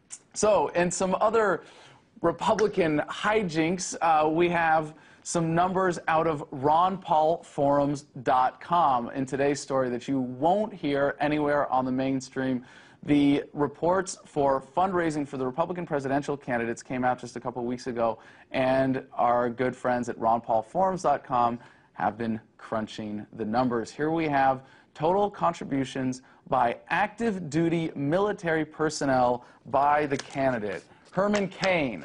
So, in some other Republican hijinks, we have some numbers out of RonPaulForums.com in today's story that you won't hear anywhere on the mainstream. The reports for fundraising for the Republican presidential candidates came out just a couple weeks ago, and our good friends at RonPaulForums.com have been crunching the numbers. Here we have total contributions by active duty military personnel by the candidate. Herman Cain,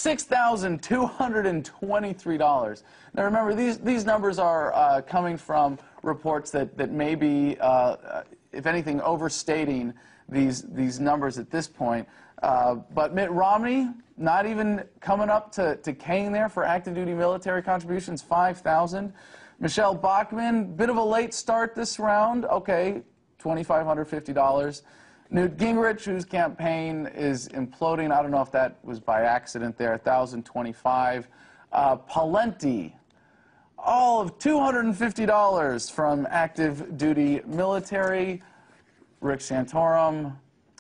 $6,223. Now remember, these numbers are coming from reports that may be, if anything, overstating these numbers at this point. But Mitt Romney, not even coming up to Cain there for active duty military contributions, $5,000. Michelle Bachmann, bit of a late start this round, okay, $2,550. Newt Gingrich, whose campaign is imploding, I don't know if that was by accident there, $1,025. Pawlenty, all of $250 from active duty military. Rick Santorum,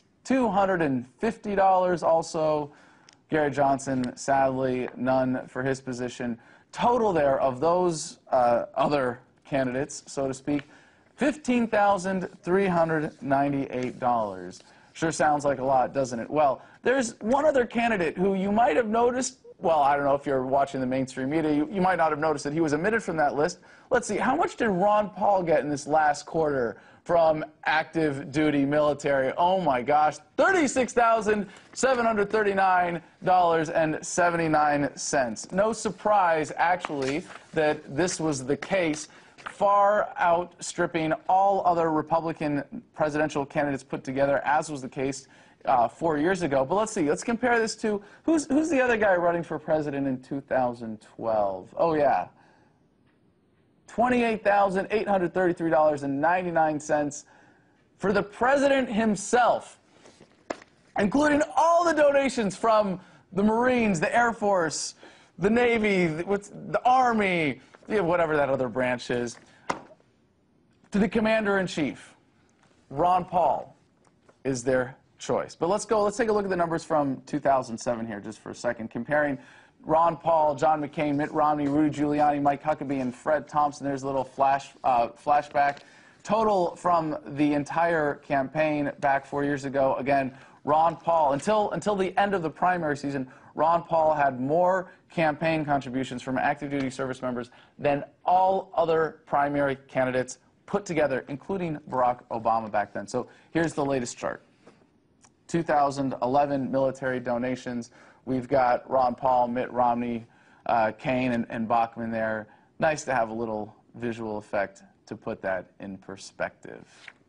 $250 also. Gary Johnson, sadly, none for his position. Total there of those other candidates, so to speak, $15,398. Sure sounds like a lot, doesn't it? Well, there's one other candidate who you might have noticed. Well, I don't know if you're watching the mainstream media. You might not have noticed that he was omitted from that list. Let's see, how much did Ron Paul get in this last quarter from active duty military? Oh my gosh, $36,739.79. No surprise, actually, that this was the case, far outstripping all other Republican presidential candidates put together, as was the case 4 years ago. But let's see, let's compare this to, who's the other guy running for president in 2012? Oh yeah, $28,833.99 for the president himself, including all the donations from the Marines, the Air Force, the Navy, the Army, whatever that other branch is, to the Commander-in-Chief. Ron Paul is their choice. But let's take a look at the numbers from 2007 here just for a second, comparing Ron Paul, John McCain, Mitt Romney, Rudy Giuliani, Mike Huckabee, and Fred Thompson. There's a little flashback. Total from the entire campaign back 4 years ago. Again, Ron Paul, until the end of the primary season, Ron Paul had more campaign contributions from active duty service members than all other primary candidates put together, including Barack Obama back then. So here's the latest chart. 2011 military donations. We've got Ron Paul, Mitt Romney, Cain, and Bachmann there. Nice to have a little visual effect to put that in perspective.